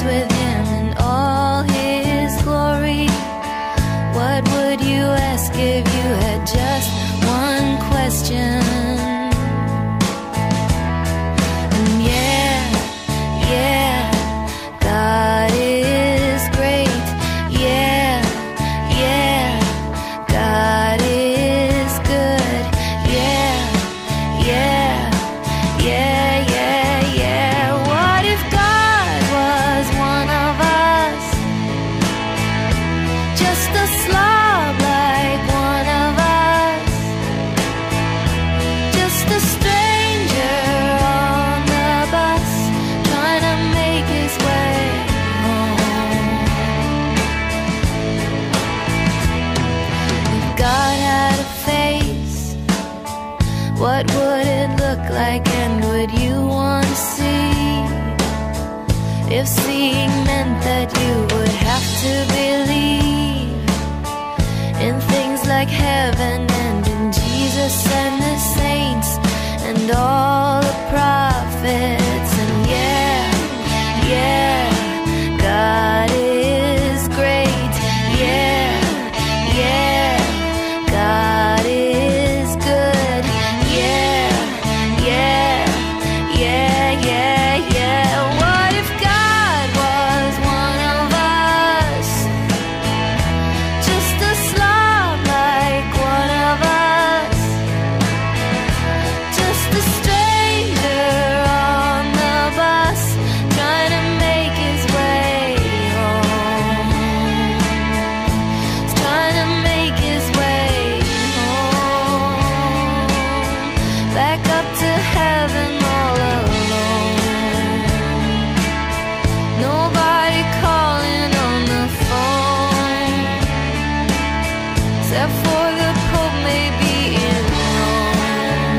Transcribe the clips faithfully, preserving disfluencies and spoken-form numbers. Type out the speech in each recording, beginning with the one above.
raised with him in all his glory. What would you ask if you had just one question? And yeah, yeah, God is great. Yeah, yeah, God is good. Yeah, yeah, yeah, yeah, yeah. What if God was one of us? Just a slob like one of us. Just a stranger on the bus, trying to make his way home. If God had a face, what would it look like, and would you want to see? If seeing meant that you would have to believe in things like heaven and in Jesus and the saints and all the prophets. And yeah, yeah, God is great. Yeah, yeah, God is good. Yeah, yeah, yeah, yeah, yeah. What if God was one of us? Just a slob like one of us. Just a stranger on the bus, trying to make his way home. He's trying to make his way home. Back up to heaven all alone. Nobody calling on the phone, except for the Pope maybe in Rome.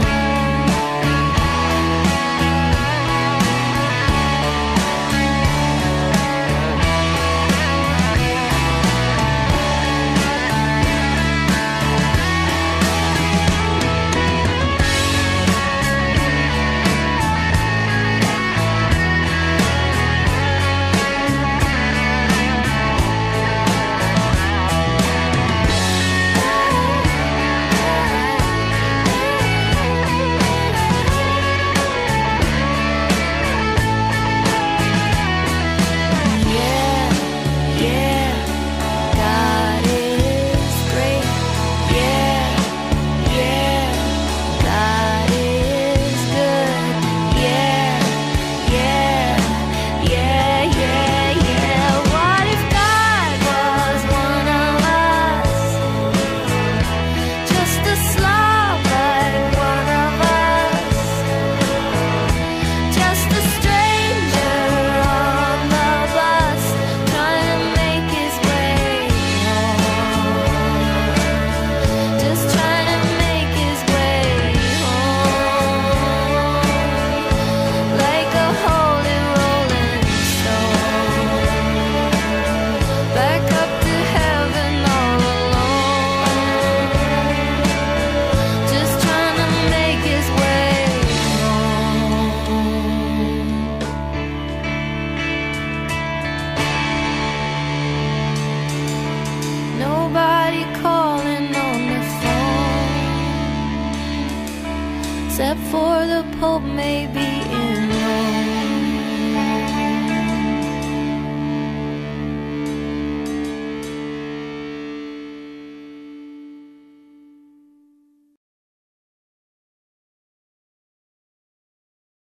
Yeah, yeah, God is great. Yeah, yeah, God is good. Yeah, yeah, yeah, yeah, yeah. What if God was one of us? Just a slob like one of us. Just a stranger on the bus, trying to make his way home. Just trying to make his way home. Like a holy rolling stone. Back up to heaven all alone. Just trying to make his way home. Nobody calling on the phone, except for the Pope maybe in